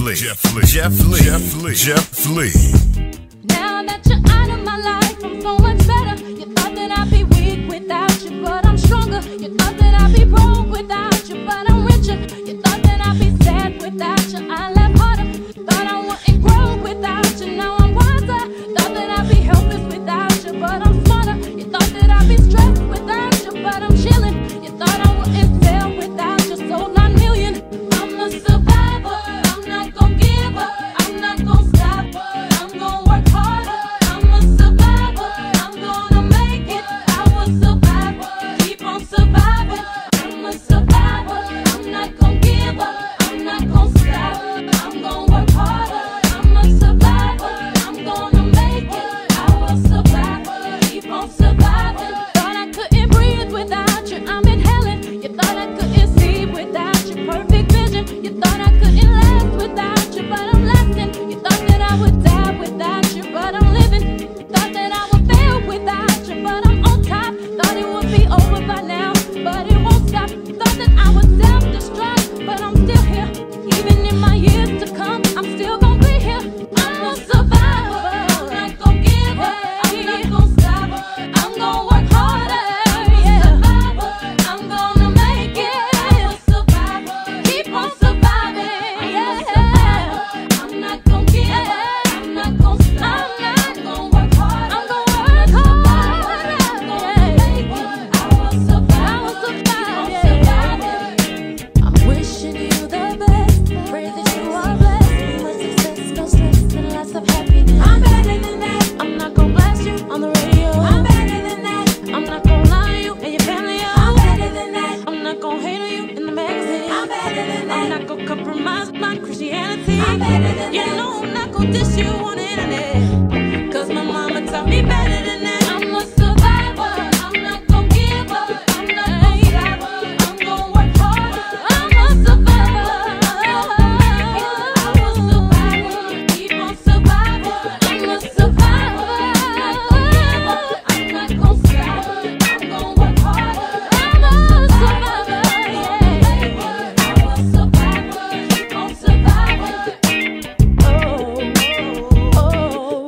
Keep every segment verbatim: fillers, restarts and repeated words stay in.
Lee, Jeff Lee, Jeff Lee, Jeff Lee, Jeff Lee. Now that you're out of my life, I'm so much better. You thought that I'd be weak without you, but I'm stronger. You thought that I'd be broke without you, but I'm richer. You thought that I'd be sad without you, I laugh harder. You thought I wouldn't grow without you, now I'm wiser. Thought that I'd be helpless without you, but I'm smarter. You thought that I'd be stressed without you, but I'm chilling. You thought I wouldn't fail without you, so nine million. I'm a survivor, I'm not gonna give up, I'm not gonna stop, I'm gonna work harder. I'm a survivor, I'm gonna make it. I was survivor, keep on surviving. I'm a survivor, I'm not gonna give up, I'm not gonna stop, I'm gonna work harder. I'm a survivor, I'm gonna make it. I was survivor, keep on surviving. Thought I couldn't breathe without you, I'm inhaling. You thought I couldn't see without your perfect vision. You thought I couldn't last without you, but I'm lasting. You thought that I would die without you, but I'm living. You thought that I would fail without you, but I'm on top. Thought it would be over by now, but it won't stop. Thought that I would self-destruct, but I'm still here. Even in my years to come, I'm still gonna be here. I'm a survivor, I'm not gonna give up, I'm not gonna stop, I'm gonna work harder. Yeah, I'm gonna make it. I'm a survivor, keep on surviving. Yeah, I'm not gonna give up, I'm not gonna stop, I'm gonna work harder. I'm gonna work harder. I'm gonna make it. I will survive, keep on surviving. I'm wishing you the best. Pray that you are blessed. Much success, no stress, and lots of happiness. I'm better than that. I'm not gonna blast you on the radio. I'm better than that. I'm not gonna lie to you and your family. I'm better than that. I'm not gonna hate on you in the magazine. I'm better than that. I'm not gonna compromise my Christianity. I'm better than you that. You know I'm not gonna diss you on the internet, cause my mama taught me better than that. I'm a survivor, I'm not gonna give up, I'm not gonna stop, I'm gonna work harder. I'm a survivor, I will survive, keep on surviving. I'm a survivor, I'm not gonna give up, I'm not gonna stop, I'm gonna work harder. I'm a survivor, yeah, I will survive, keep on surviving. Oh, oh, oh,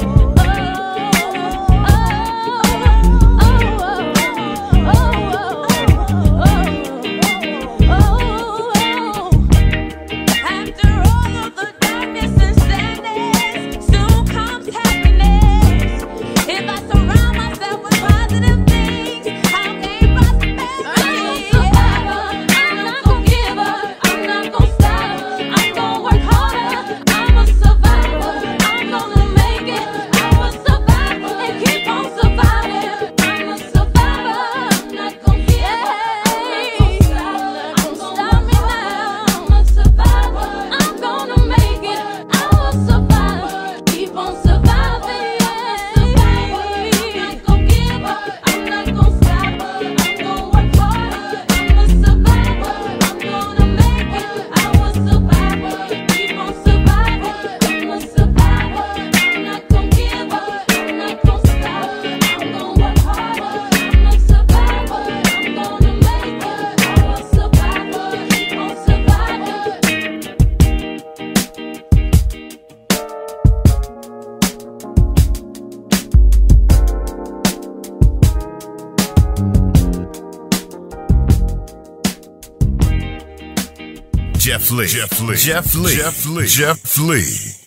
after all of the darkness and sadness, soon comes happiness. If I surround myself with positive things, I'll gain prosperity. I'm a survivor, I'm not gonna give up, I'm not gonna stop, I'm gonna work harder. I'm a survivor, I'm gonna make it. I will survive and keep on surviving. I'm a survivor, I'm not gonna give up, I'm not gonna stop, I'm gonna stop me now. I'm a survivor, I'm gonna make it. I will survive, keep on surviving. I'm not gonna give up, I'm not gonna stop, I'm gonna work harder. I'm a survivor, I'm gonna make it. I will survive, keep on surviving. I'm a survivor, I'm not gonna give up, I'm not gonna stop, I'm gonna work harder. I'm a survivor, I'm gonna make it. I will survive, keep on surviving. Jeff Lee, Jeff Lee, Jeff Lee, Jeff Lee, Jeff Lee.